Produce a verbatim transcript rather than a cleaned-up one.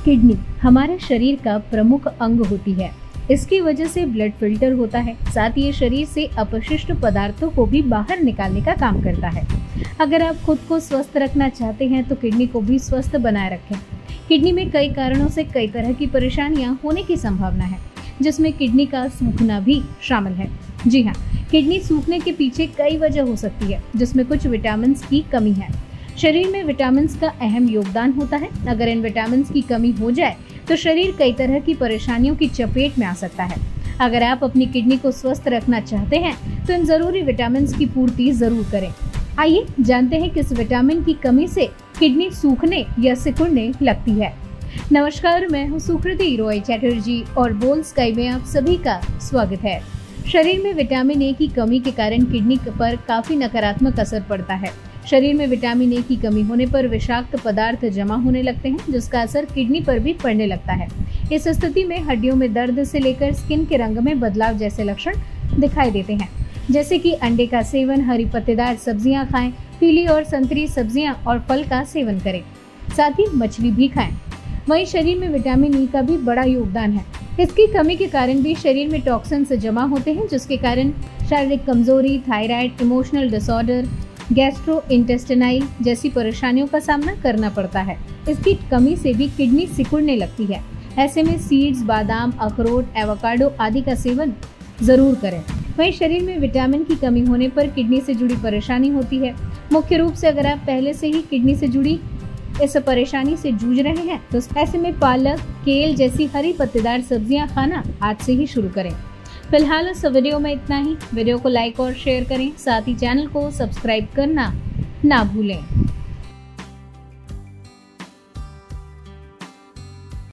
Kidney हमारे शरीर का प्रमुख अंग होती है। इसकी वजह से ब्लड फिल्टर होता है, साथ ही ये शरीर से अपशिष्ट पदार्थों को भी बाहर निकालने का काम करता है। अगर आप खुद को स्वस्थ रखना चाहते हैं तो किडनी को भी स्वस्थ बनाए रखें। किडनी में कई कारणों से कई तरह की परेशानियां होने की संभावना है, जिसमें किडनी का सूखना भी शामिल है। जी हाँ, किडनी सूखने के पीछे कई वजह हो सकती है, जिसमें कुछ विटामिन की कमी है। शरीर में विटामिन का अहम योगदान होता है। अगर इन विटामिन की कमी हो जाए तो शरीर कई तरह की परेशानियों की चपेट में आ सकता है। अगर आप अपनी किडनी को स्वस्थ रखना चाहते हैं तो इन जरूरी विटामिन की पूर्ति जरूर करें। आइए जानते हैं किस विटामिन की कमी से किडनी सूखने या सिकुड़ने लगती है। नमस्कार, मैं हूँ सुकृति रॉय चैटर्जी और बोल स्काई में आप सभी का स्वागत है। शरीर में विटामिन ए की कमी के कारण किडनी पर काफी नकारात्मक असर पड़ता है। शरीर में विटामिन ए की कमी होने पर विषाक्त पदार्थ जमा होने लगते हैं, जिसका असर किडनी पर भी पड़ने लगता है। इस स्थिति में हड्डियों में दर्द से लेकर स्किन के रंग में बदलाव जैसे लक्षण दिखाई देते हैं, जैसे कि अंडे का सेवन, हरी पत्तेदार सब्जियां खाएं, पीली और संतरी सब्जियां और फल का सेवन करें, साथ ही मछली भी खाएं। वहीं शरीर में विटामिन ई का भी बड़ा योगदान है। इसकी कमी के कारण भी शरीर में टॉक्सिन्स जमा होते हैं, जिसके कारण शारीरिक कमजोरी, थायराइड, इमोशनल डिसऑर्डर, गैस्ट्रोइंटेस्टाइनल जैसी परेशानियों का सामना करना पड़ता है। इसकी कमी से भी किडनी सिकुड़ने लगती है। ऐसे में सीड्स, बादाम, अखरोट, एवोकाडो आदि का सेवन जरूर करें। वहीं शरीर में विटामिन की कमी होने पर किडनी से जुड़ी परेशानी होती है। मुख्य रूप से अगर आप पहले से ही किडनी से जुड़ी इस परेशानी से जूझ रहे हैं तो ऐसे में पालक, केल जैसी हरी पत्तेदार सब्जियां खाना आज से ही शुरू करें। फिलहाल इस वीडियो में इतना ही। वीडियो को लाइक और शेयर करें, साथ ही चैनल को सब्सक्राइब करना ना भूलें।